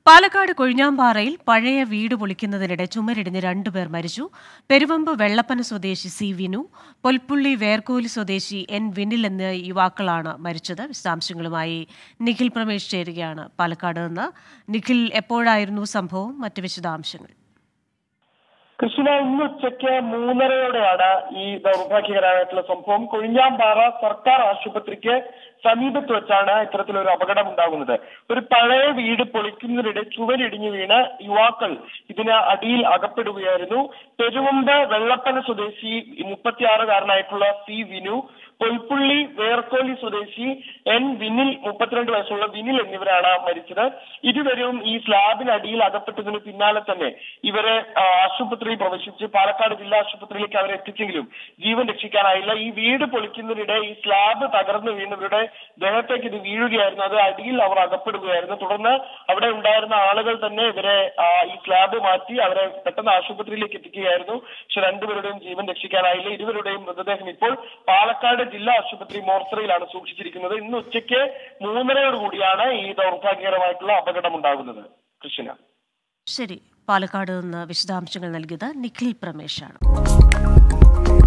പാലക്കാട് കൊഴിഞ്ഞാമ്പാറയിൽ പഴയ വീട് പൊളിക്കുന്നതിനിടെ ചുമരിടിഞ്ഞ് 2 പേർ മരിച്ചു. പെരുവമ്പ് വെള്ളപ്പന സ്വദേശി സി വിനു, പൊൽപ്പുള്ളി വേർക്കോലി സ്വദേശി എൻ വിനിൽ എന്ന യുവാക്കളാണ് മരിച്ചത്. വിശദാംശങ്ങളുമായി നിഖിൽ പ്രമേഷ് ചേരുകയാണ് പാലക്കാട് നിന്ന്. നിഖിൽ, എപ്പോഴായിരുന്നു സംഭവം? മറ്റ് വിശദാംശങ്ങൾ. കൃഷ്ണ, ഇന്ന് ഉച്ചയ്ക്ക് 3:30യോടെയാണ് ഈ ദൗർഭാഗ്യകരമായിട്ടുള്ള സംഭവം. കൊഴിഞ്ഞാമ്പാറ സർക്കാർ ആശുപത്രിക്ക് സമീപത്ത് വെച്ചാണ് ഇത്തരത്തിലൊരു അപകടം ഉണ്ടാകുന്നത്. ഒരു പഴയ വീട് പൊളിക്കുന്നതിനിടെ ചുവരിടിഞ്ഞു വീണ് യുവാക്കൾ ഇതിന് അടിയിൽ അകപ്പെടുകയായിരുന്നു. പെരുവമ്പ് വെള്ളപ്പന സ്വദേശി 36-കാരനായിട്ടുള്ള സി വിനു, പൊൽപ്പുള്ളി വേർക്കോലി സ്വദേശി എൻ വിനിൽ 32 വയസ്സുള്ള വിനിൽ എന്നിവരാണ് മരിച്ചത്. ഇരുവരും ഈ സ്ലാബിനടിയിൽ അകപ്പെട്ടതിന് പിന്നാലെ തന്നെ ഇവരെ ആശുപത്രിയിൽ പ്രവേശിച്ച് പാലക്കാട് ജില്ലാ ആശുപത്രിയിലേക്ക് അവരെ എത്തിച്ചെങ്കിലും ജീവൻ രക്ഷിക്കാനായില്ല. ഈ വീട് പൊളിക്കുന്നതിനിടെ ഈ സ്ലാബ് തകർന്നു വീണവരുടെ ദേഹത്തേക്ക് ഇത് വീഴുകയായിരുന്നു. അത് അടിയിൽ അവർ അകപ്പെടുകയായിരുന്നു. തുടർന്ന് അവിടെ ഉണ്ടായിരുന്ന ആളുകൾ തന്നെ ഇവരെ ഈ സ്ലാബ് മാറ്റി അവരെ പെട്ടെന്ന് ആശുപത്രിയിലേക്ക് എത്തിക്കുകയായിരുന്നു. പക്ഷെ രണ്ടുപേരുടെയും ജീവൻ രക്ഷിക്കാനായില്ല. ഇരുവരുടെയും മൃതദേഹം ഇപ്പോൾ പാലക്കാട് ജില്ലാ ആശുപത്രി മോർച്ചറിയിലാണ് സൂക്ഷിച്ചിരിക്കുന്നത്. ഇന്ന് ഉച്ചയ്ക്ക് 3:30യോടുകൂടിയാണ് ഈ ദൗർഭാഗ്യകരമായിട്ടുള്ള അപകടം ഉണ്ടാകുന്നത്. കൃഷ്ണ, ശരി. പാലക്കാട് നിന്ന് വിശദാംശങ്ങൾ നൽകിയത് നിഖിൽ പ്രമേഷാണ്.